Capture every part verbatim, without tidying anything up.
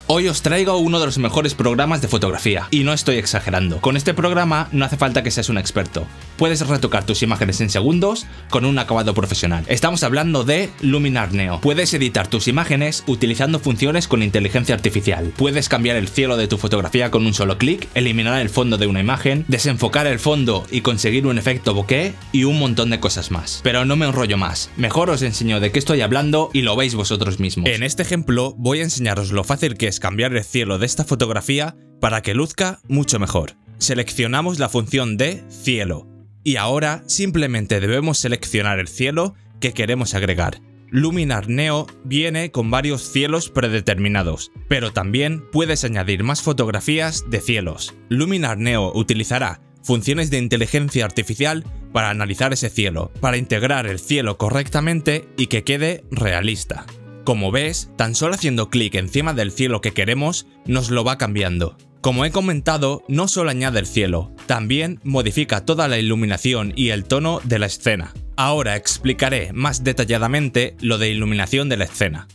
Hoy os traigo uno de los mejores programas de fotografía, y no estoy exagerando. Con este programa no hace falta que seas un experto. Puedes retocar tus imágenes en segundos con un acabado profesional. Estamos hablando de Luminar Neo. Puedes editar tus imágenes utilizando funciones con inteligencia artificial. Puedes cambiar el cielo de tu fotografía con un solo clic, eliminar el fondo de una imagen, desenfocar el fondo y conseguir un efecto bokeh y un montón de cosas más. Pero no me enrollo más. Mejor os enseño de qué estoy hablando y lo veis vosotros mismos. En este ejemplo voy a enseñaros lo fácil que es cambiar el cielo de esta fotografía para que luzca mucho mejor. Seleccionamos la función de cielo y ahora simplemente debemos seleccionar el cielo que queremos agregar. Luminar Neo viene con varios cielos predeterminados, pero también puedes añadir más fotografías de cielos. Luminar Neo utilizará funciones de inteligencia artificial para analizar ese cielo, para integrar el cielo correctamente y que quede realista. Como ves, tan solo haciendo clic encima del cielo que queremos, nos lo va cambiando. Como he comentado, no solo añade el cielo, también modifica toda la iluminación y el tono de la escena. Ahora explicaré más detalladamente lo de iluminación de la escena.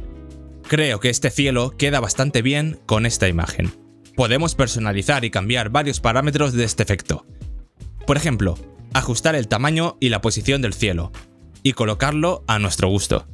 Creo que este cielo queda bastante bien con esta imagen. Podemos personalizar y cambiar varios parámetros de este efecto. Por ejemplo, ajustar el tamaño y la posición del cielo, y colocarlo a nuestro gusto.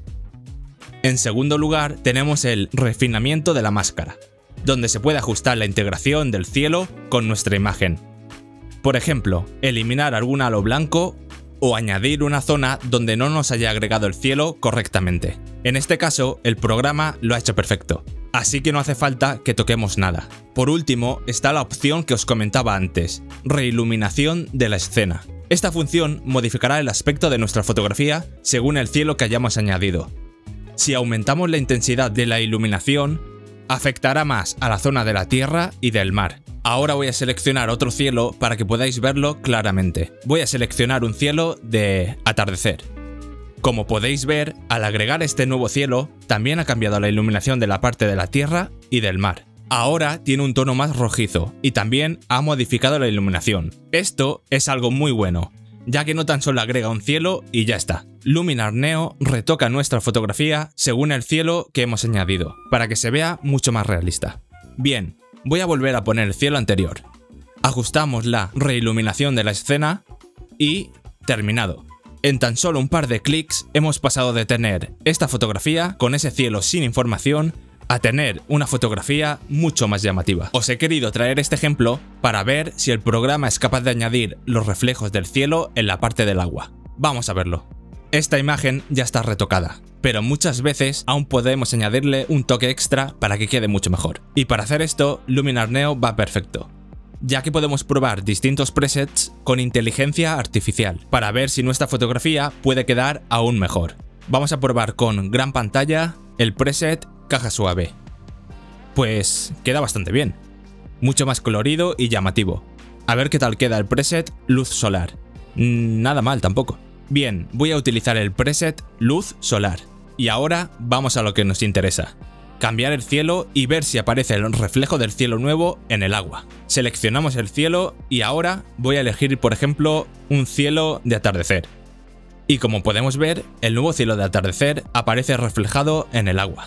En segundo lugar, tenemos el refinamiento de la máscara, donde se puede ajustar la integración del cielo con nuestra imagen. Por ejemplo, eliminar algún halo blanco o añadir una zona donde no nos haya agregado el cielo correctamente. En este caso, el programa lo ha hecho perfecto, así que no hace falta que toquemos nada. Por último, está la opción que os comentaba antes, reiluminación de la escena. Esta función modificará el aspecto de nuestra fotografía según el cielo que hayamos añadido. Si aumentamos la intensidad de la iluminación, afectará más a la zona de la tierra y del mar. Ahora voy a seleccionar otro cielo para que podáis verlo claramente. Voy a seleccionar un cielo de atardecer. Como podéis ver, al agregar este nuevo cielo, también ha cambiado la iluminación de la parte de la tierra y del mar. Ahora tiene un tono más rojizo y también ha modificado la iluminación. Esto es algo muy bueno, ya que no tan solo agrega un cielo y ya está. Luminar Neo retoca nuestra fotografía según el cielo que hemos añadido, para que se vea mucho más realista. Bien, voy a volver a poner el cielo anterior. Ajustamos la reiluminación de la escena y terminado. En tan solo un par de clics hemos pasado de tener esta fotografía con ese cielo sin información a tener una fotografía mucho más llamativa. Os he querido traer este ejemplo para ver si el programa es capaz de añadir los reflejos del cielo en la parte del agua. Vamos a verlo. Esta imagen ya está retocada, pero muchas veces aún podemos añadirle un toque extra para que quede mucho mejor. Y para hacer esto, Luminar Neo va perfecto, ya que podemos probar distintos presets con inteligencia artificial para ver si nuestra fotografía puede quedar aún mejor. Vamos a probar con gran pantalla el preset caja suave. Pues queda bastante bien, mucho más colorido y llamativo. A ver qué tal queda el preset luz solar. Nada mal tampoco. Bien, voy a utilizar el preset luz solar. Y ahora vamos a lo que nos interesa. Cambiar el cielo y ver si aparece el reflejo del cielo nuevo en el agua. Seleccionamos el cielo y ahora voy a elegir, por ejemplo, un cielo de atardecer. Y como podemos ver, el nuevo cielo de atardecer aparece reflejado en el agua.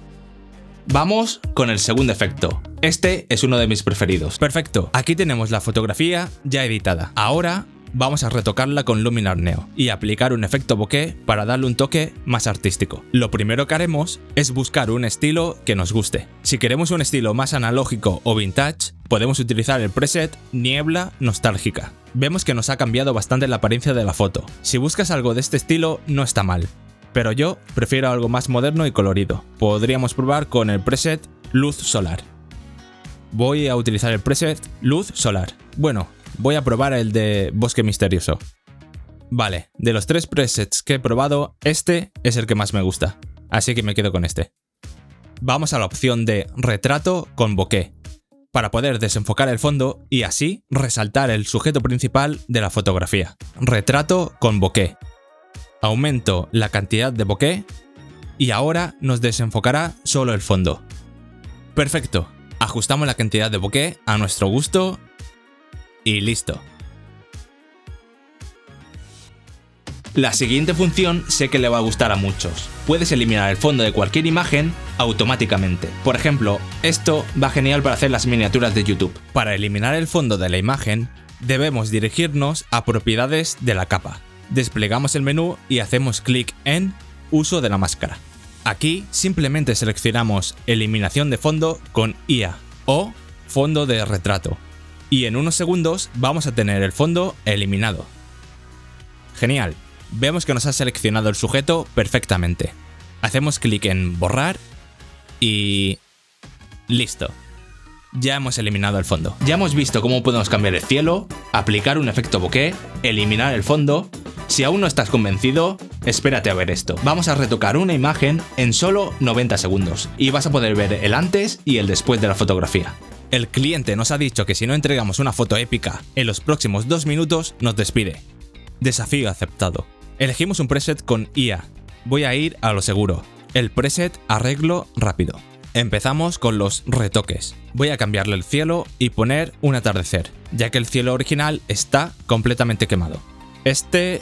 Vamos con el segundo efecto. Este es uno de mis preferidos. Perfecto, aquí tenemos la fotografía ya editada. Ahora vamos a retocarla con Luminar Neo y aplicar un efecto bokeh para darle un toque más artístico. Lo primero que haremos es buscar un estilo que nos guste. Si queremos un estilo más analógico o vintage, podemos utilizar el preset Niebla Nostálgica. Vemos que nos ha cambiado bastante la apariencia de la foto. Si buscas algo de este estilo, no está mal, pero yo prefiero algo más moderno y colorido. Podríamos probar con el preset Luz Solar. Voy a utilizar el preset Luz Solar. Bueno, voy a probar el de Bosque Misterioso. Vale, de los tres presets que he probado, este es el que más me gusta, así que me quedo con este. Vamos a la opción de Retrato con Bokeh, para poder desenfocar el fondo y así resaltar el sujeto principal de la fotografía. Retrato con Bokeh. Aumento la cantidad de bokeh y ahora nos desenfocará solo el fondo. Perfecto, ajustamos la cantidad de bokeh a nuestro gusto y listo. La siguiente función sé que le va a gustar a muchos. Puedes eliminar el fondo de cualquier imagen automáticamente. Por ejemplo, esto va genial para hacer las miniaturas de YouTube. Para eliminar el fondo de la imagen, debemos dirigirnos a propiedades de la capa. Desplegamos el menú y hacemos clic en Uso de la máscara. Aquí simplemente seleccionamos Eliminación de fondo con I A o Fondo de retrato. Y en unos segundos vamos a tener el fondo eliminado. Genial. Vemos que nos ha seleccionado el sujeto perfectamente. Hacemos clic en borrar y listo. Ya hemos eliminado el fondo. Ya hemos visto cómo podemos cambiar el cielo, aplicar un efecto bokeh, eliminar el fondo. Si aún no estás convencido, espérate a ver esto. Vamos a retocar una imagen en solo noventa segundos y vas a poder ver el antes y el después de la fotografía. El cliente nos ha dicho que si no entregamos una foto épica en los próximos dos minutos, nos despide. Desafío aceptado. Elegimos un preset con I A. Voy a ir a lo seguro. El preset arreglo rápido. Empezamos con los retoques. Voy a cambiarle el cielo y poner un atardecer, ya que el cielo original está completamente quemado. Este...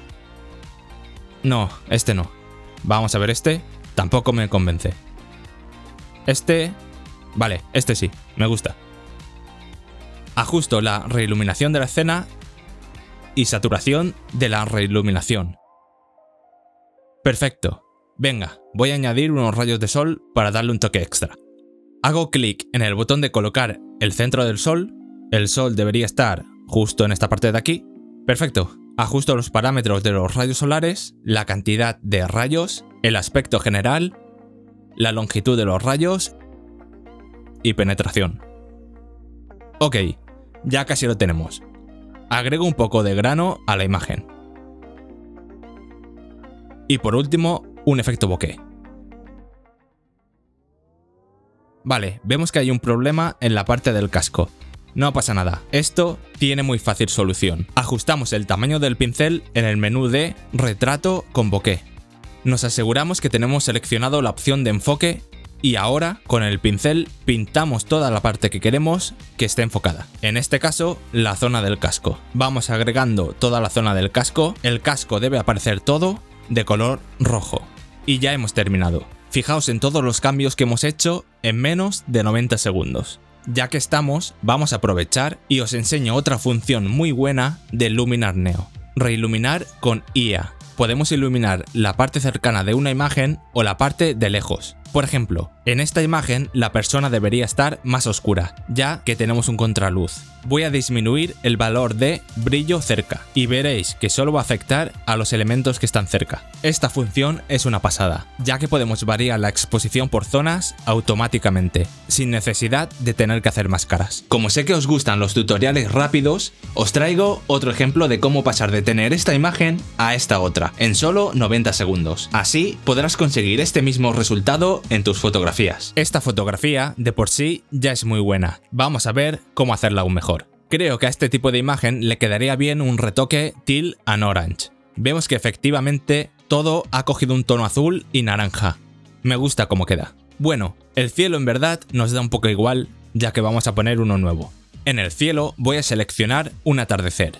No, este no. Vamos a ver este. Tampoco me convence. Este... Vale, este sí, me gusta. Ajusto la reiluminación de la escena y saturación de la reiluminación. Perfecto. Venga, voy a añadir unos rayos de sol para darle un toque extra. Hago clic en el botón de colocar el centro del sol. El sol debería estar justo en esta parte de aquí. Perfecto. Ajusto los parámetros de los rayos solares, la cantidad de rayos, el aspecto general, la longitud de los rayos y penetración. Ok, ya casi lo tenemos. Agrego un poco de grano a la imagen. Y por último, un efecto bokeh. Vale, vemos que hay un problema en la parte del casco. No pasa nada, esto tiene muy fácil solución. Ajustamos el tamaño del pincel en el menú de Retrato con bokeh. Nos aseguramos que tenemos seleccionado la opción de enfoque y ahora con el pincel pintamos toda la parte que queremos que esté enfocada. En este caso, la zona del casco. Vamos agregando toda la zona del casco. El casco debe aparecer todo de color rojo. Y ya hemos terminado. Fijaos en todos los cambios que hemos hecho en menos de noventa segundos. Ya que estamos, vamos a aprovechar y os enseño otra función muy buena de Luminar Neo. Reiluminar con I A. Podemos iluminar la parte cercana de una imagen o la parte de lejos. Por ejemplo, en esta imagen la persona debería estar más oscura, ya que tenemos un contraluz. Voy a disminuir el valor de brillo cerca y veréis que solo va a afectar a los elementos que están cerca. Esta función es una pasada, ya que podemos variar la exposición por zonas automáticamente, sin necesidad de tener que hacer más caras. Como sé que os gustan los tutoriales rápidos, os traigo otro ejemplo de cómo pasar de tener esta imagen a esta otra, en solo noventa segundos. Así podrás conseguir este mismo resultado en tus fotografías. Esta fotografía de por sí ya es muy buena. Vamos a ver cómo hacerla aún mejor. Creo que a este tipo de imagen le quedaría bien un retoque Teal and Orange. Vemos que efectivamente todo ha cogido un tono azul y naranja. Me gusta cómo queda. Bueno, el cielo en verdad nos da un poco igual, ya que vamos a poner uno nuevo. En el cielo voy a seleccionar un atardecer.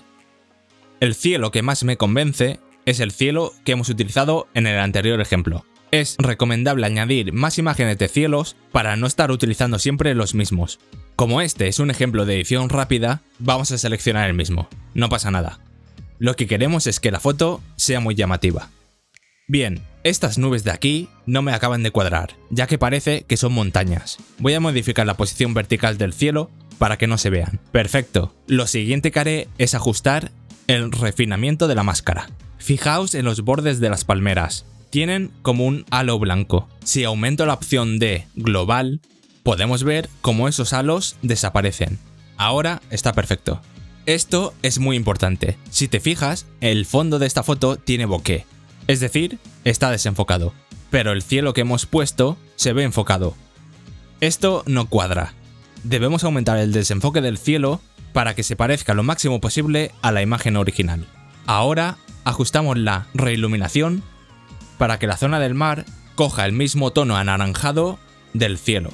El cielo que más me convence es el cielo que hemos utilizado en el anterior ejemplo. Es recomendable añadir más imágenes de cielos para no estar utilizando siempre los mismos. Como este es un ejemplo de edición rápida, vamos a seleccionar el mismo. No pasa nada. Lo que queremos es que la foto sea muy llamativa. Bien, estas nubes de aquí no me acaban de cuadrar, ya que parece que son montañas. Voy a modificar la posición vertical del cielo para que no se vean. Perfecto. Lo siguiente que haré es ajustar el refinamiento de la máscara. Fijaos en los bordes de las palmeras. Tienen como un halo blanco. Si aumento la opción de global, podemos ver cómo esos halos desaparecen. Ahora está perfecto. Esto es muy importante. Si te fijas, el fondo de esta foto tiene bokeh, es decir, está desenfocado. Pero el cielo que hemos puesto se ve enfocado. Esto no cuadra. Debemos aumentar el desenfoque del cielo para que se parezca lo máximo posible a la imagen original. Ahora ajustamos la reiluminación para que la zona del mar coja el mismo tono anaranjado del cielo.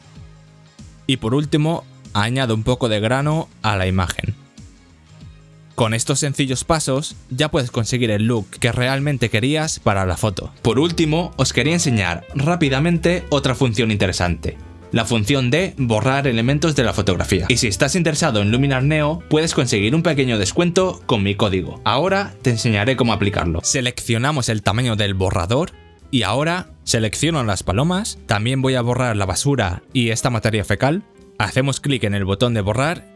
Y por último, añado un poco de grano a la imagen. Con estos sencillos pasos ya puedes conseguir el look que realmente querías para la foto. Por último, os quería enseñar rápidamente otra función interesante. La función de borrar elementos de la fotografía. Y si estás interesado en Luminar Neo, puedes conseguir un pequeño descuento con mi código. Ahora te enseñaré cómo aplicarlo. Seleccionamos el tamaño del borrador y ahora selecciono las palomas. También voy a borrar la basura y esta materia fecal. Hacemos clic en el botón de borrar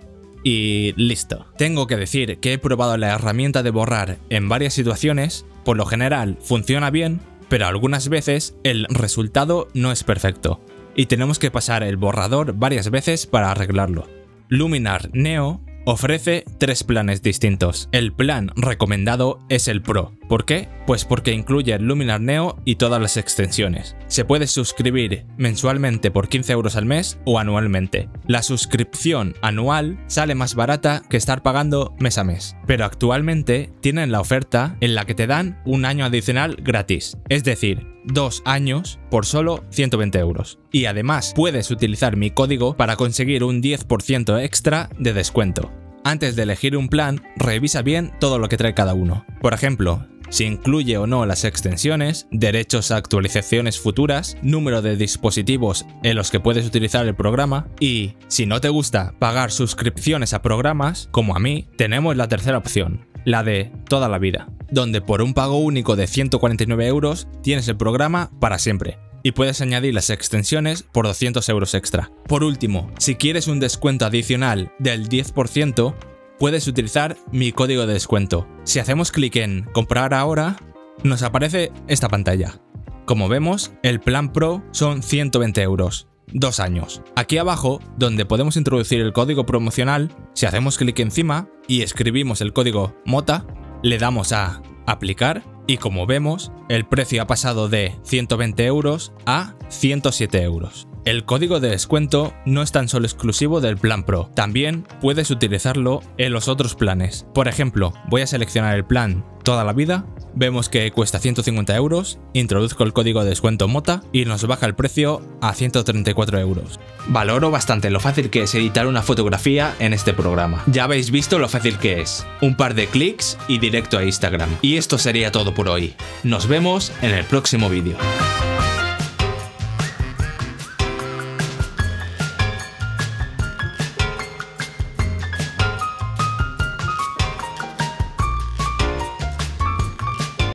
y listo. Tengo que decir que he probado la herramienta de borrar en varias situaciones. Por lo general funciona bien, pero algunas veces el resultado no es perfecto y tenemos que pasar el borrador varias veces para arreglarlo. Luminar Neo ofrece tres planes distintos. El plan recomendado es el Pro. ¿Por qué? Pues porque incluye el Luminar Neo y todas las extensiones. Se puede suscribir mensualmente por quince euros al mes o anualmente. La suscripción anual sale más barata que estar pagando mes a mes. Pero actualmente tienen la oferta en la que te dan un año adicional gratis. Es decir, dos años por solo ciento veinte euros. Y además puedes utilizar mi código para conseguir un diez por ciento extra de descuento. Antes de elegir un plan, revisa bien todo lo que trae cada uno. Por ejemplo, si incluye o no las extensiones, derechos a actualizaciones futuras, número de dispositivos en los que puedes utilizar el programa y, si no te gusta pagar suscripciones a programas, como a mí, tenemos la tercera opción, la de toda la vida, donde por un pago único de ciento cuarenta y nueve euros tienes el programa para siempre. Y puedes añadir las extensiones por doscientos euros extra. Por último, si quieres un descuento adicional del diez por ciento, puedes utilizar mi código de descuento. Si hacemos clic en comprar ahora, nos aparece esta pantalla. Como vemos, el plan Pro son ciento veinte euros, dos años. Aquí abajo, donde podemos introducir el código promocional, si hacemos clic encima y escribimos el código MOTA, le damos a aplicar y como vemos, el precio ha pasado de ciento veinte euros a ciento siete euros. El código de descuento no es tan solo exclusivo del plan Pro, también puedes utilizarlo en los otros planes. Por ejemplo, voy a seleccionar el plan toda la vida, vemos que cuesta ciento cincuenta euros, introduzco el código de descuento MOTA y nos baja el precio a ciento treinta y cuatro euros. Valoro bastante lo fácil que es editar una fotografía en este programa. Ya habéis visto lo fácil que es, un par de clics y directo a Instagram. Y esto sería todo por hoy. Nos vemos en el próximo vídeo.